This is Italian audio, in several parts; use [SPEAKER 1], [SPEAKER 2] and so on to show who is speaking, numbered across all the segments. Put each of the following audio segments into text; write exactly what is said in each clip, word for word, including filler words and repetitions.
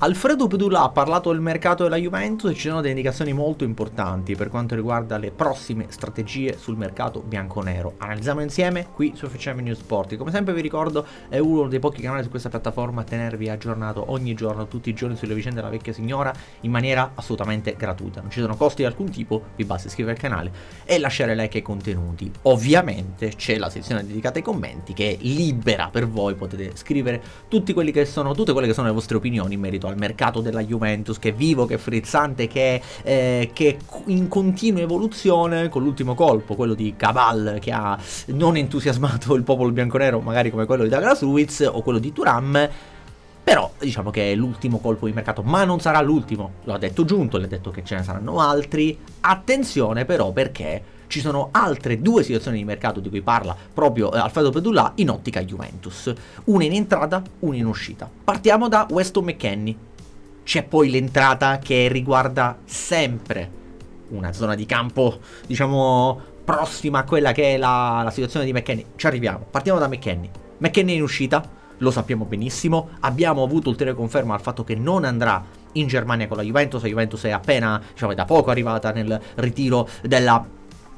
[SPEAKER 1] Alfredo Pedulà ha parlato del mercato della Juventus e ci sono delle indicazioni molto importanti per quanto riguarda le prossime strategie sul mercato bianconero. Analizziamo insieme qui su F C M News Sport. Come sempre vi ricordo, è uno dei pochi canali su questa piattaforma a tenervi aggiornato ogni giorno, tutti i giorni, sulle vicende della vecchia signora in maniera assolutamente gratuita. Non ci sono costi di alcun tipo, vi basta iscrivervi al canale e lasciare like ai contenuti. Ovviamente c'è la sezione dedicata ai commenti che è libera per voi, potete scrivere tutti quelli che sono, tutte quelle che sono le vostre opinioni in merito al mercato della Juventus, che è vivo, che è frizzante, che è, eh, che è in continua evoluzione, con l'ultimo colpo, quello di Cabal, che ha non entusiasmato il popolo bianconero, magari come quello di Douglas Luiz o quello di Thuram. Però diciamo che è l'ultimo colpo di mercato, ma non sarà l'ultimo, lo ha detto Giunto, le ha detto che ce ne saranno altri. Attenzione però, perché ci sono altre due situazioni di mercato di cui parla proprio eh, Alfredo Pedulà in ottica Juventus, una in entrata, una in uscita. Partiamo da Weston McKennie. C'è poi l'entrata che riguarda sempre una zona di campo, diciamo, prossima a quella che è la, la situazione di McKennie. Ci arriviamo, partiamo da McKennie. McKennie in uscita, lo sappiamo benissimo, abbiamo avuto ulteriore conferma al fatto che non andrà in Germania con la Juventus. La Juventus è appena, diciamo, è da poco arrivata nel ritiro della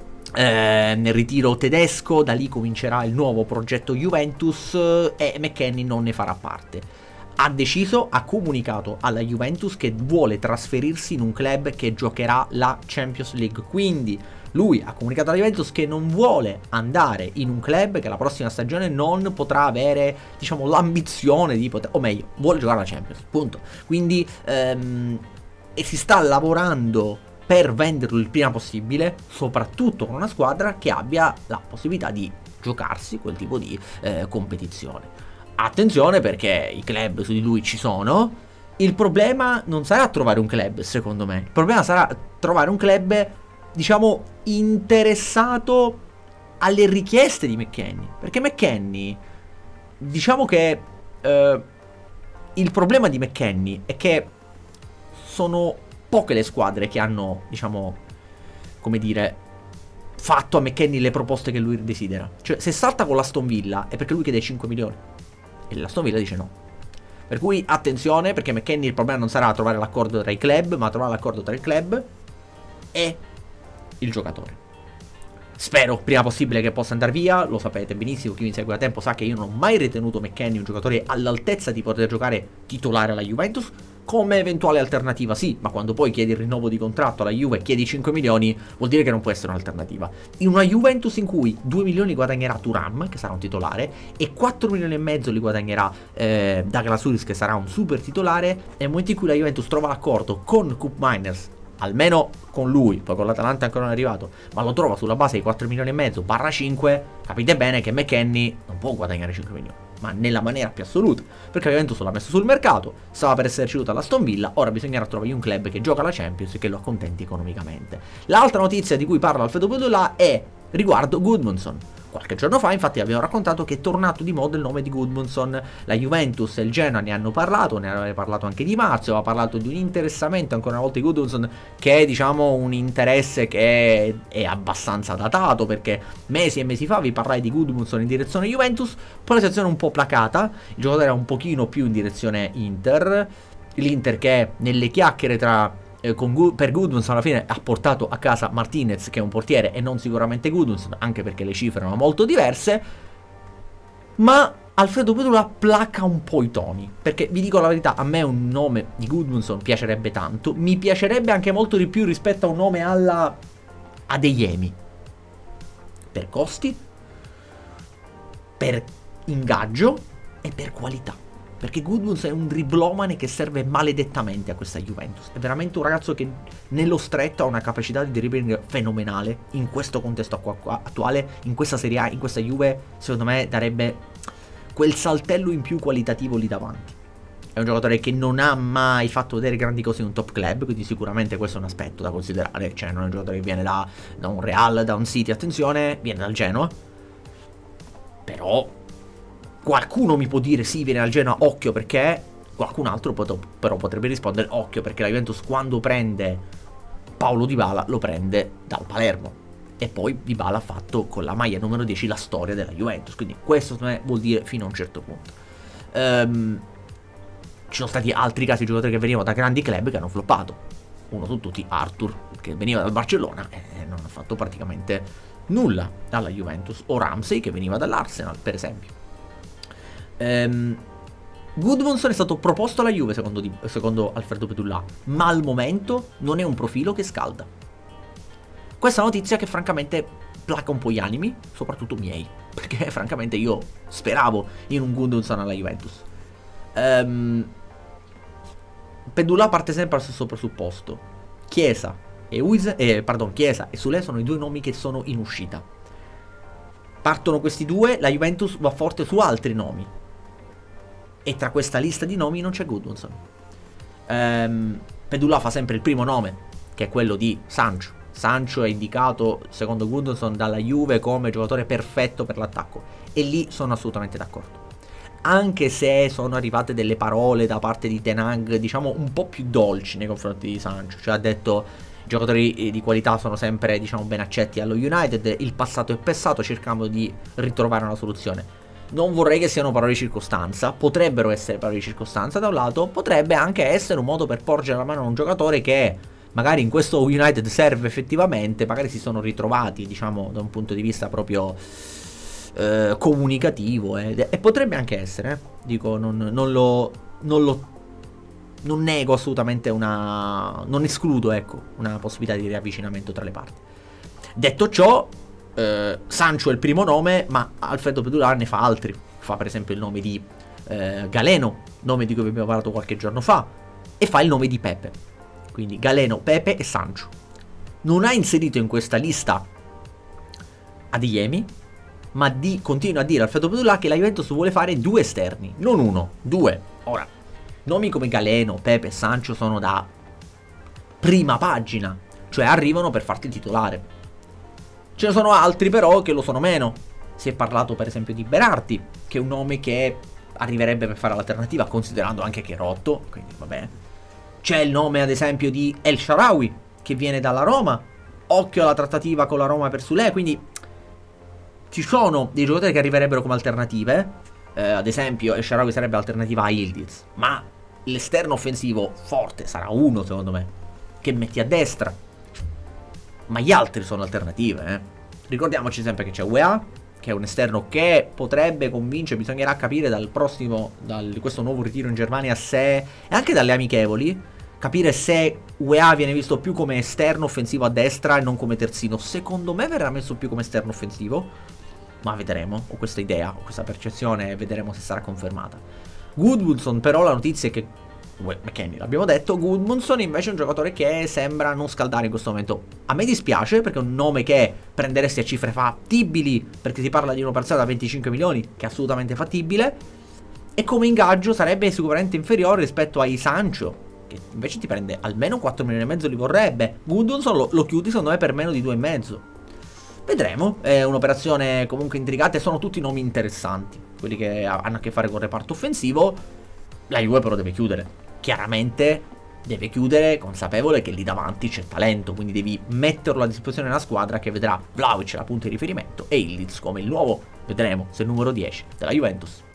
[SPEAKER 1] Eh, nel ritiro tedesco, da lì comincerà il nuovo progetto Juventus e McKennie non ne farà parte. Ha deciso, ha comunicato alla Juventus che vuole trasferirsi in un club che giocherà la Champions League, quindi lui ha comunicato alla Juventus che non vuole andare in un club che la prossima stagione non potrà avere, diciamo, l'ambizione di poter, o meglio, vuole giocare la Champions, punto. Quindi ehm, e si sta lavorando per venderlo il prima possibile, soprattutto con una squadra che abbia la possibilità di giocarsi quel tipo di eh, competizione. Attenzione, perché i club su di lui ci sono. Il problema non sarà trovare un club, secondo me. Il problema sarà trovare un club, diciamo, interessato alle richieste di McKennie. Perché McKennie, diciamo che eh, il problema di McKennie è che sono poche le squadre che hanno, diciamo, come dire, fatto a McKennie le proposte che lui desidera. Cioè, se salta con l'Aston Villa è perché lui chiede cinque milioni e l'Aston Villa dice no. Per cui attenzione, perché McKennie il problema non sarà trovare l'accordo tra i club, ma trovare l'accordo tra il club e il giocatore. Spero prima possibile che possa andare via. Lo sapete benissimo, chi mi segue da tempo sa che io non ho mai ritenuto McKennie un giocatore all'altezza di poter giocare titolare alla Juventus. Come eventuale alternativa sì, ma quando poi chiedi il rinnovo di contratto alla Juve e chiedi cinque milioni, vuol dire che non può essere un'alternativa. In una Juventus in cui due milioni guadagnerà Thuram, che sarà un titolare, e quattro milioni e mezzo li guadagnerà eh, Douglas Luiz, che sarà un super titolare, nel momento in cui la Juventus trova l'accordo con Koop Meiners, almeno con lui, poi con l'Atalanta ancora non è arrivato, ma lo trova sulla base di quattro milioni e mezzo barra cinque, capite bene che McKennie non può guadagnare cinque milioni, ma nella maniera più assoluta, perché la Juventus l'ha messo sul mercato, stava per essere ceduta all'Aston Villa, ora bisognerà trovare un club che gioca la Champions e che lo accontenti economicamente. L'altra notizia di cui parla Alfredo Pedulà è riguardo Gudmundsson. Qualche giorno fa infatti abbiamo raccontato che è tornato di moda il nome di Gudmundsson. La Juventus e il Genoa ne hanno parlato, ne aveva parlato anche Di Marzio, aveva parlato di un interessamento ancora una volta di Gudmundsson, che è, diciamo, un interesse che è, è abbastanza datato, perché mesi e mesi fa vi parlai di Gudmundsson in direzione Juventus, poi la situazione è un po' placata, il giocatore era un pochino più in direzione Inter, l'Inter che nelle chiacchiere tra Con, per Gudmundsson alla fine ha portato a casa Martinez, che è un portiere, e non sicuramente Gudmundsson, anche perché le cifre erano molto diverse. Ma Alfredo Pedulà placa un po' i toni, perché vi dico la verità, a me un nome di Gudmundsson piacerebbe tanto, mi piacerebbe anche molto di più rispetto a un nome alla Adeyemi, per costi, per ingaggio e per qualità. Perché Gudmundsson è un driblomane che serve maledettamente a questa Juventus. È veramente un ragazzo che nello stretto ha una capacità di dribbling fenomenale. In questo contesto attuale, in questa Serie A, in questa Juve, secondo me darebbe quel saltello in più qualitativo lì davanti. È un giocatore che non ha mai fatto vedere grandi cose in un top club, quindi sicuramente questo è un aspetto da considerare. Cioè non è un giocatore che viene da, da un Real, da un City, attenzione, viene dal Genoa. Però qualcuno mi può dire sì, viene dal Genoa, occhio, perché qualcun altro però potrebbe rispondere occhio, perché la Juventus quando prende Paulo Dybala lo prende dal Palermo, e poi Dybala ha fatto con la maglia numero dieci la storia della Juventus, quindi questo secondo me vuol dire fino a un certo punto. um, ci sono stati altri casi di giocatori che venivano da grandi club che hanno floppato. Uno su tutti, Arthur, che veniva dal Barcellona e non ha fatto praticamente nulla dalla Juventus, o Ramsey che veniva dall'Arsenal, per esempio. ehm, Gudmundsson è stato proposto alla Juve secondo, di, secondo Alfredo Pedulla, ma al momento non è un profilo che scalda. Questa notizia che francamente placa un po' gli animi, soprattutto miei, perché francamente io speravo in un Gudmundsson alla Juventus. ehm Pedulla parte sempre dal stesso presupposto. Chiesa e Uise, eh, pardon, Chiesa e Sule sono i due nomi che sono in uscita. Partono questi due, la Juventus va forte su altri nomi. E tra questa lista di nomi non c'è Gudmundsson. ehm, Pedulla fa sempre il primo nome, che è quello di Sancho. Sancho è indicato, secondo Gudmundsson, dalla Juve come giocatore perfetto per l'attacco. E lì sono assolutamente d'accordo. Anche se sono arrivate delle parole da parte di Ten Hag, diciamo, un po' più dolci nei confronti di Sancho. Cioè ha detto, i giocatori di qualità sono sempre, diciamo, ben accetti allo United, il passato è passato, cercando di ritrovare una soluzione. Non vorrei che siano parole di circostanza, potrebbero essere parole di circostanza da un lato, potrebbe anche essere un modo per porgere la mano a un giocatore che magari in questo United serve effettivamente, magari si sono ritrovati, diciamo, da un punto di vista proprio eh, comunicativo, eh, e potrebbe anche essere, eh. Dico, non, non lo non lo non nego assolutamente una, non escludo, ecco, una possibilità di riavvicinamento tra le parti. Detto ciò, eh, Sancho è il primo nome, ma Alfredo Pedulla ne fa altri. Fa per esempio il nome di eh, Galeno, nome di cui abbiamo parlato qualche giorno fa, e fa il nome di Pepe. Quindi Galeno, Pepe e Sancho. Non ha inserito in questa lista Adeyemi, ma di, continua a dire Alfredo Pedulla che la Juventus vuole fare due esterni, non uno, due. Ora, nomi come Galeno, Pepe e Sancho sono da prima pagina, cioè arrivano per farti titolare. Ce ne sono altri però che lo sono meno. Si è parlato per esempio di Berardi, che è un nome che arriverebbe per fare l'alternativa, considerando anche che è rotto, quindi vabbè. C'è il nome ad esempio di El Shaarawy, che viene dalla Roma. Occhio alla trattativa con la Roma per Sule, quindi ci sono dei giocatori che arriverebbero come alternative. eh, Ad esempio El Shaarawy sarebbe alternativa a Yildiz, ma l'esterno offensivo forte sarà uno, secondo me, che metti a destra. Ma gli altri sono alternative, eh. Ricordiamoci sempre che c'è U E A, che è un esterno che potrebbe convincere. Bisognerà capire dal prossimo, da questo nuovo ritiro in Germania, se, e anche dalle amichevoli, capire se U E A viene visto più come esterno offensivo a destra e non come terzino. Secondo me verrà messo più come esterno offensivo, ma vedremo. Ho questa idea, ho questa percezione, e vedremo se sarà confermata. Gudmundsson però, la notizia è che McKennie, l'abbiamo detto, Gudmundsson invece è un giocatore che sembra non scaldare in questo momento. A me dispiace, perché è un nome che prenderesti a cifre fattibili, perché si parla di uno parziale da venticinque milioni, che è assolutamente fattibile, e come ingaggio sarebbe sicuramente inferiore rispetto ai Sancho, che invece ti prende almeno quattro milioni e mezzo, li vorrebbe. Gudmundsson lo, lo chiudi secondo me per meno di due e mezzo. Vedremo, è un'operazione comunque intrigante, sono tutti nomi interessanti, quelli che hanno a che fare con il reparto offensivo. La Juve però deve chiudere. Chiaramente deve chiudere consapevole che lì davanti c'è talento, quindi devi metterlo a disposizione della squadra, che vedrà Vlahovic la punta di riferimento e Yildiz come il nuovo, vedremo se il numero dieci della Juventus.